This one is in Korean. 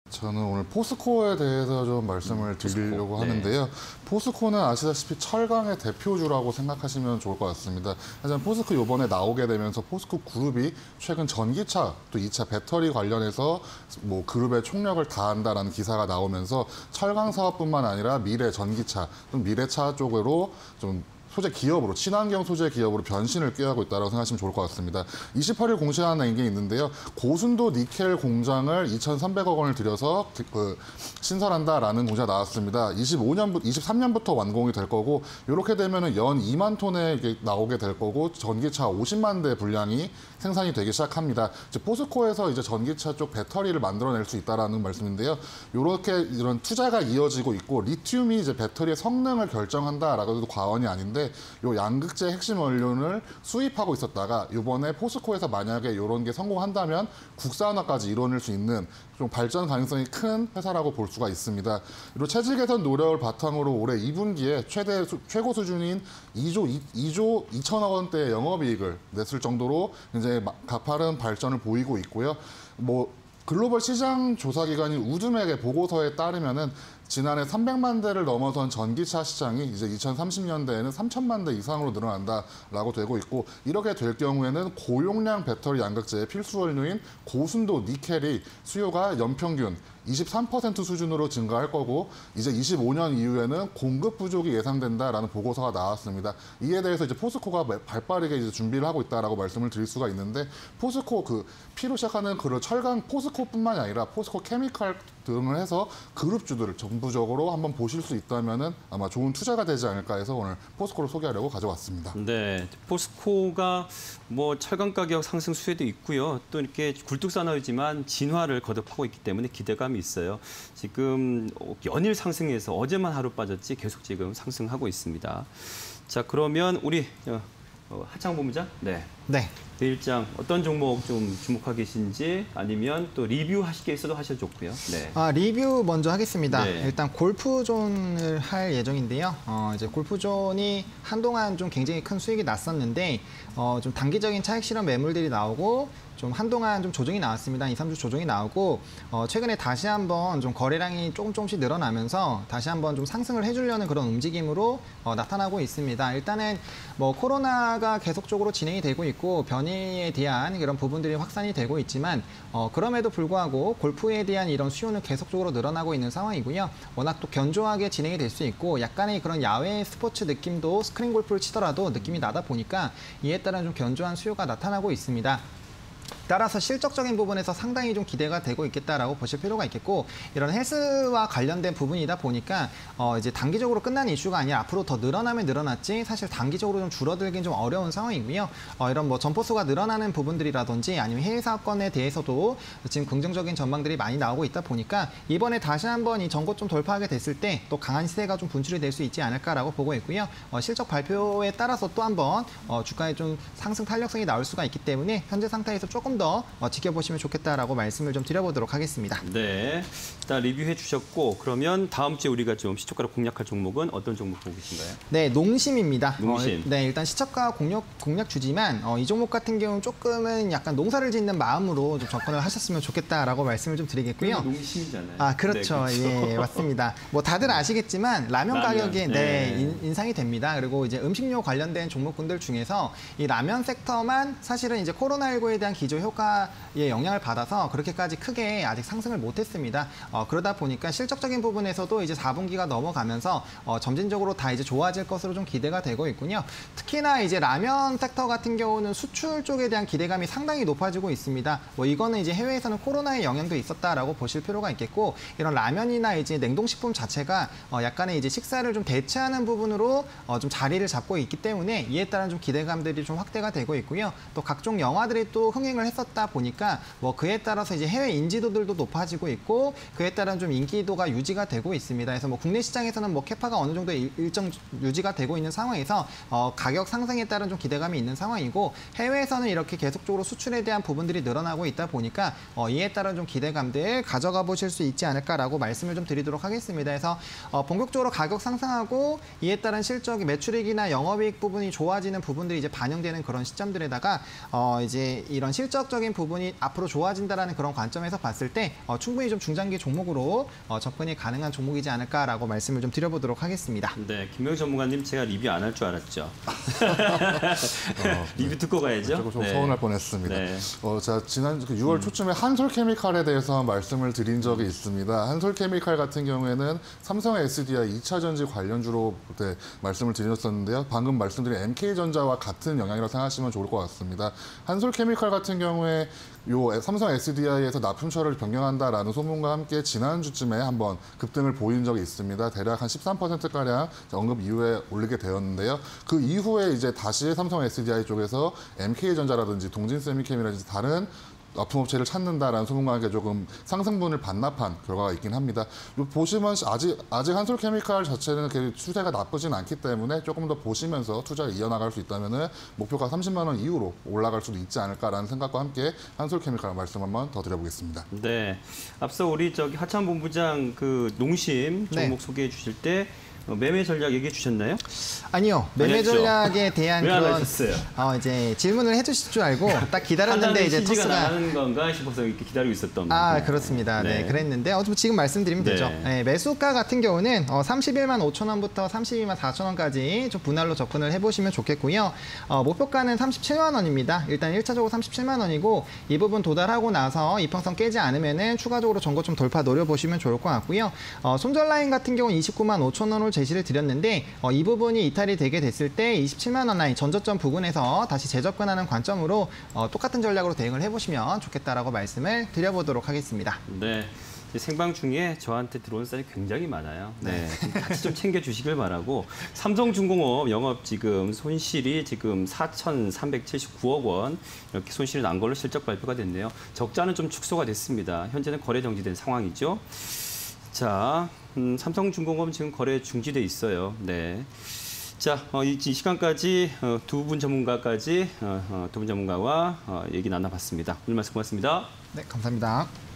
저는 오늘 포스코에 대해서 좀 말씀을 드리려고 하는데요. 포스코는 아시다시피 철강의 대표주라고 생각하시면 좋을 것 같습니다. 하지만 포스코 이번에 나오게 되면서 포스코 그룹이 최근 전기차, 또 2차 배터리 관련해서 뭐 그룹의 총력을 다한다라는 기사가 나오면서 철강 사업뿐만 아니라 미래 전기차, 좀 미래차 쪽으로 좀 소재 기업으로, 친환경 소재 기업으로 변신을 꾀하고 있다고 생각하시면 좋을 것 같습니다. 28일 공시한 게 있는데요. 고순도 니켈 공장을 2,300억 원을 들여서 신설한다라는 공시가 나왔습니다. 23년부터 완공이 될 거고, 이렇게 되면 연 2만 톤에 나오게 될 거고, 전기차 50만 대 분량이 생산이 되기 시작합니다. 이제 포스코에서 이제 전기차 쪽 배터리를 만들어낼 수 있다라는 말씀인데요. 이런 투자가 이어지고 있고, 리튬이 이제 배터리의 성능을 결정한다라고 해도 과언이 아닌데, 요 양극재 핵심 원료를 수입하고 있었다가 이번에 포스코에서 만약에 이런 게 성공한다면 국산화까지 이뤄낼 수 있는 좀 발전 가능성이 큰 회사라고 볼 수가 있습니다. 그리고 체질 개선 노력을 바탕으로 올해 2분기에 최고 수준인 2조 2천억 원대의 영업이익을 냈을 정도로 굉장히 가파른 발전을 보이고 있고요. 글로벌 시장 조사 기관인 우드맥의 보고서에 따르면은 지난해 300만 대를 넘어선 전기차 시장이 이제 2030년대에는 3천만 대 이상으로 늘어난다라고 되고 있고, 이렇게 될 경우에는 고용량 배터리 양극재의 필수 원료인 고순도 니켈이 수요가 연평균 23% 수준으로 증가할 거고, 이제 25년 이후에는 공급 부족이 예상된다라는 보고서가 나왔습니다. 이에 대해서 이제 포스코가 발빠르게 이제 준비를 하고 있다라고 말씀을 드릴 수가 있는데, 포스코 P로 시작하는 그런 철강 포스코뿐만이 아니라 포스코 케미칼 등을 해서 그룹주들을 전부적으로 한번 보실 수 있다면은 아마 좋은 투자가 되지 않을까 해서 오늘 포스코를 소개하려고 가져왔습니다. 네, 포스코가 철강 가격 상승 수혜도 있고요. 또 이렇게 굴뚝산업이지만 진화를 거듭하고 있기 때문에 기대감이 있어요. 지금 연일 상승해서 어제만 하루 빠졌지 계속 지금 상승하고 있습니다. 자, 그러면 우리 하창 본부장, 네. 내일장 어떤 종목 좀 주목하고 계신지, 아니면 또 리뷰하실 게 있어도 하셔도 좋고요. 네. 리뷰 먼저 하겠습니다. 일단 골프존을 할 예정인데요. 이제 골프존이 한동안 좀 굉장히 큰 수익이 났었는데, 좀 단기적인 차익 실현 매물들이 나오고, 좀 한동안 좀 조정이 나왔습니다. 2, 3주 조정이 나오고, 최근에 다시 한번 좀 거래량이 조금씩 늘어나면서 다시 한번 좀 상승을 해주려는 그런 움직임으로 나타나고 있습니다. 일단은 코로나가 계속적으로 진행이 되고 있고, 변이에 대한 이런 부분들이 확산이 되고 있지만, 그럼에도 불구하고 골프에 대한 이런 수요는 계속적으로 늘어나고 있는 상황이고요. 워낙 또 견조하게 진행이 될 수 있고, 약간의 그런 야외 스포츠 느낌도 스크린 골프를 치더라도 느낌이 나다 보니까 이에 따른 좀 견조한 수요가 나타나고 있습니다. 따라서 실적적인 부분에서 상당히 좀 기대가 되고 있겠다라고 보실 필요가 있겠고, 이런 헬스와 관련된 부분이다 보니까 이제 단기적으로 끝나는 이슈가 아니라 앞으로 더 늘어나면 늘어났지, 사실 단기적으로 좀 줄어들긴 좀 어려운 상황이고요. 이런 점포수가 늘어나는 부분들이라든지 아니면 해외 사건에 대해서도 지금 긍정적인 전망들이 많이 나오고 있다 보니까 이번에 다시 한번 이 전고 좀 돌파하게 됐을 때 또 강한 시세가 좀 분출이 될 수 있지 않을까라고 보고 있고요. 실적 발표에 따라서 또 한번 주가에 좀 상승 탄력성이 나올 수가 있기 때문에 현재 상태에서 조금 더 지켜보시면 좋겠다라고 말씀을 좀 드려보도록 하겠습니다. 네, 일단 리뷰해 주셨고, 그러면 다음 주에 우리가 좀 시초가를 공략할 종목은 어떤 종목 보고 계신가요? 네, 농심입니다. 농심. 네, 일단 시초가 공략 주지만 이 종목 같은 경우는 조금은 약간 농사를 짓는 마음으로 좀 접근을 하셨으면 좋겠다라고 말씀을 좀 드리겠고요. 농심이잖아요. 그렇죠. 네, 그렇죠. 예, 맞습니다. 다들 아시겠지만 라면 가격이 인상이 됩니다. 그리고 이제 음식료 관련된 종목군들 중에서 이 라면 섹터만 사실은 이제 코로나19에 대한 기저 효과의 영향을 받아서 그렇게까지 크게 아직 상승을 못했습니다. 그러다 보니까 실적적인 부분에서도 이제 4분기가 넘어가면서 점진적으로 다 이제 좋아질 것으로 좀 기대가 되고 있군요. 특히나 이제 라면 섹터 같은 경우는 수출 쪽에 대한 기대감이 상당히 높아지고 있습니다. 이거는 이제 해외에서는 코로나의 영향도 있었다라고 보실 필요가 있겠고, 이런 라면이나 이제 냉동식품 자체가 약간의 이제 식사를 좀 대체하는 부분으로 좀 자리를 잡고 있기 때문에 이에 따른 좀 기대감들이 좀 확대가 되고 있고요. 또 각종 영화들이 또 흥행을 했었다 보니까 그에 따라서 이제 해외 인지도들도 높아지고 있고, 그에 따른 좀 인기도가 유지가 되고 있습니다. 그래서 국내 시장에서는 캐파가 어느 정도 일정 유지가 되고 있는 상황에서 가격 상승에 따른 좀 기대감이 있는 상황이고, 해외에서는 이렇게 계속적으로 수출에 대한 부분들이 늘어나고 있다 보니까 이에 따른 좀 기대감들 가져가 보실 수 있지 않을까라고 말씀을 좀 드리도록 하겠습니다. 그래서 본격적으로 가격 상승하고 이에 따른 실적이 매출이익이나 영업이익 부분이 좋아지는 부분들이 이제 반영되는 그런 시점들에다가 이제 이런 실적 실적적인 부분이 앞으로 좋아진다라는 그런 관점에서 봤을 때 충분히 좀 중장기 종목으로 접근이 가능한 종목이지 않을까라고 말씀을 좀 드려보도록 하겠습니다. 네, 김명희 전문가님 제가 리뷰 안 할 줄 알았죠. 리뷰 듣고 가야죠. 조금 좀 네. 서운할 뻔했습니다. 네. 제가 지난 6월 초쯤에 한솔케미칼에 대해서 말씀을 드린 적이 있습니다. 한솔케미칼 같은 경우에는 삼성 SDI 2차 전지 관련주로 그때 말씀을 드렸었는데요. 방금 말씀드린 MK전자와 같은 영향이라고 생각하시면 좋을 것 같습니다. 한솔케미칼 같은 경우에 요 삼성 SDI에서 납품처를 변경한다라는 소문과 함께 지난주쯤에 한번 급등을 보인 적이 있습니다. 대략 한 13%가량 언급 이후에 올리게 되었는데요. 그 이후에 이제 다시 삼성 SDI 쪽에서 MK전자라든지 동진세미캠이라든지 다른 납품업체를 찾는다라는 소문과 함께 조금 상승분을 반납한 결과가 있긴 합니다. 보시면 아직 한솔케미칼 자체는 그 추세가 나쁘진 않기 때문에 조금 더 보시면서 투자를 이어나갈 수 있다면은 목표가 30만 원 이후로 올라갈 수도 있지 않을까라는 생각과 함께 한솔케미칼 말씀 한번 더 드려보겠습니다. 네, 앞서 우리 하찬 본부장 그 농심 종목 소개해 주실 때 매매 전략 얘기해 주셨나요? 아니요. 매매 전략에 대한 왜 안 그런 하셨어요? 이제 질문을 해주실 줄 알고 딱 기다렸는데 이제 CG가 토스가 나가는 건가 싶어서 이렇게 기다리고 있었던 거예요. 그렇습니다. 네, 네. 그랬는데 지금 말씀드리면 네. 되죠. 네, 매수가 같은 경우는 31만 5천 원부터 32만 4천 원까지 좀 분할로 접근을 해보시면 좋겠고요. 목표가는 37만 원입니다. 일단 1차적으로 37만 원이고 이 부분 도달하고 나서 이평선 깨지 않으면은 추가적으로 전고 좀 돌파 노려보시면 좋을 것 같고요. 손절 라인 같은 경우는 29만 5천 원을 제시를 드렸는데 이 부분이 이탈이 되게 됐을 때 27만 원 라인 전저점 부근에서 다시 재접근하는 관점으로 똑같은 전략으로 대응을 해보시면 좋겠다라고 말씀을 드려보도록 하겠습니다. 네. 생방 중에 저한테 들어온 쌀이 굉장히 많아요. 네. 같이 좀 챙겨주시길 바라고. 삼성중공업 영업 지금 손실이 지금 4,379억 원 이렇게 손실이 난 걸로 실적 발표가 됐네요. 적자는 좀 축소가 됐습니다. 현재는 거래 정지된 상황이죠. 자, 삼성중공업 지금 거래 중지돼 있어요. 네. 자, 이 시간까지 두 분 전문가와 얘기 나눠봤습니다. 오늘 말씀 고맙습니다. 네, 감사합니다.